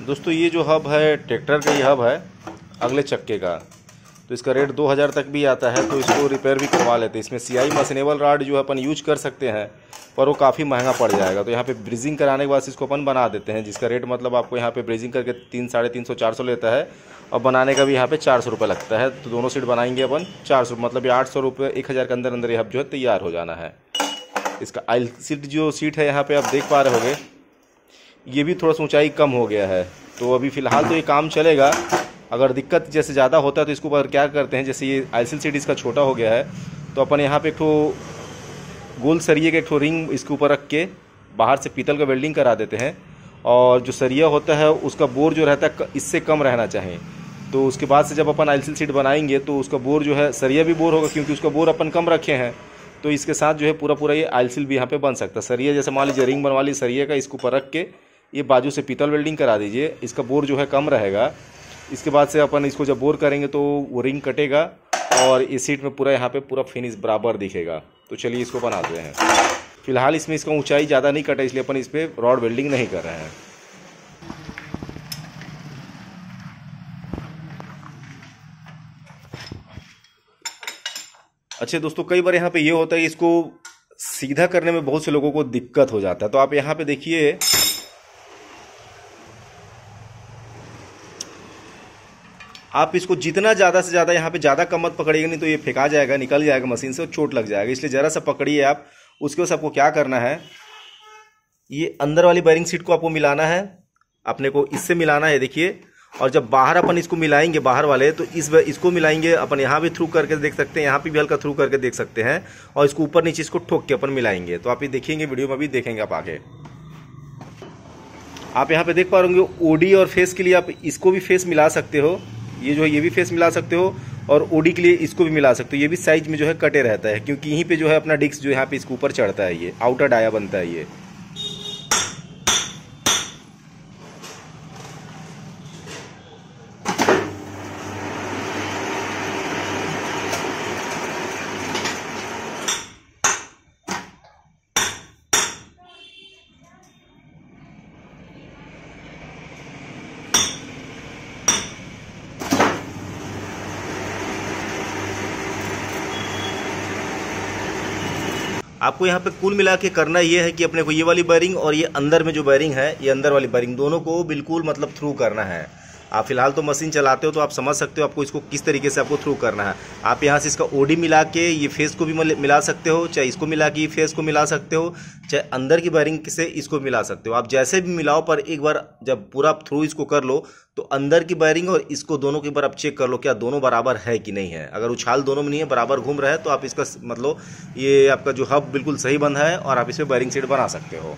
दोस्तों ये जो हब है ट्रैक्टर का ही हब है अगले चक्के का, तो इसका रेट 2000 तक भी आता है। तो इसको रिपेयर भी करवा लेते हैं। इसमें सीआई मशीनेबल रॉड जो है अपन यूज कर सकते हैं, पर वो काफ़ी महंगा पड़ जाएगा। तो यहाँ पे ब्रीजिंग कराने के बाद इसको अपन बना देते हैं, जिसका रेट मतलब आपको यहाँ पे ब्रीजिंग करके 300, 350, 400 लेता है, और बनाने का भी यहाँ पे 400 रुपये लगता है। तो दोनों सीट बनाएंगे अपन 400, मतलब ये 800 रुपये, 1000 के अंदर अंदर ये हब जो है तैयार हो जाना है। इसका आइल सीट जो सीट है यहाँ पे आप देख पा रहे होंगे, ये भी थोड़ा सा ऊंचाई कम हो गया है। तो अभी फ़िलहाल तो ये काम चलेगा। अगर दिक्कत जैसे ज़्यादा होता है तो इसको ऊपर क्या करते हैं, जैसे ये आइसिल सीट इसका छोटा हो गया है, तो अपन यहाँ पे एक ठो गोल सरिये का एक ठो रिंग इसके ऊपर रख के बाहर से पीतल का वेल्डिंग करा देते हैं। और जो सरिया होता है उसका बोर जो रहता है इससे कम रहना चाहिए। तो उसके बाद से जब अपन आइसिल सीट बनाएंगे तो उसका बोर जो है, सरिया भी बोर होगा क्योंकि उसका बोर अपन कम रखे हैं। तो इसके साथ जो है पूरा ये आइसिल भी यहाँ पे बन सकता है। सरिया जैसे मान लीजिए रिंग बनवा ली सरिये का, इसके ऊपर रख के ये बाजू से पीतल वेल्डिंग करा दीजिए, इसका बोर जो है कम रहेगा। इसके बाद से अपन इसको जब बोर करेंगे तो वो रिंग कटेगा और इस सीट में पूरा यहाँ पे पूरा फिनिश बराबर दिखेगा। तो चलिए इसको बनाते हैं। फिलहाल इसमें इसका ऊंचाई ज़्यादा नहीं कटा, इसलिए अपन इस पर रॉड वेल्डिंग नहीं कर रहे हैं। अच्छे दोस्तों, कई बार यहाँ पे ये होता है कि इसको सीधा करने में बहुत से लोगों को दिक्कत हो जाता है। तो आप यहाँ पे देखिए, आप इसको जितना ज़्यादा से ज़्यादा यहाँ पे ज़्यादा कम मत पकड़िएगा, नहीं तो ये फेंका जाएगा, निकल जाएगा मशीन से और चोट लग जाएगा। इसलिए ज़रा सा पकड़िए आप। उसके बाद आपको क्या करना है, ये अंदर वाली बेरिंग सीट को आपको मिलाना है, अपने को इससे मिलाना है, देखिए। और जब बाहर अपन इसको मिलाएंगे, बाहर वाले, तो इसको मिलाएंगे अपन, यहाँ भी थ्रू करके देख सकते हैं, यहाँ पे भी हल्का थ्रू करके देख सकते हैं। और इसको ऊपर नीचे इसको ठोक के अपन मिलाएंगे। तो आप ये देखेंगे वीडियो में भी देखेंगे आप आगे। आप यहाँ पे देख पा रहे होंगे ओडी और फेस के लिए आप इसको भी फेस मिला सकते हो, ये जो है ये भी फेस मिला सकते हो, और ओडी के लिए इसको भी मिला सकते हो। ये भी साइज में जो है कटे रहता है, क्योंकि यहीं पे जो है अपना डिस्क जो यहाँ पे इसके ऊपर चढ़ता है, ये आउटर डाया बनता है ये। आपको यहाँ पे कुल मिला के करना ये है कि अपने को ये वाली बेरिंग और ये अंदर में जो बेरिंग है, ये अंदर वाली बेरिंग, दोनों को बिल्कुल मतलब थ्रू करना है। आप फिलहाल तो मशीन चलाते हो तो आप समझ सकते हो आपको इसको किस तरीके से आपको थ्रू करना है। आप यहाँ से इसका ओडी मिला के ये फेस को भी मिला सकते हो, चाहे इसको मिला के ये फेस को मिला सकते हो, चाहे अंदर की बेरिंग से इसको मिला सकते हो। आप जैसे भी मिलाओ, पर एक बार जब पूरा थ्रू इसको कर लो तो अंदर की बेरिंग और इसको दोनों के बार आप चेक कर लो क्या दोनों बराबर है कि नहीं है। अगर उछाल दोनों में नहीं है, बराबर घूम रहा है, तो आप इसका मतलब ये आपका जो हब बिल्कुल सही बंधा है और आप इसमें बेरिंग सीट बना सकते हो।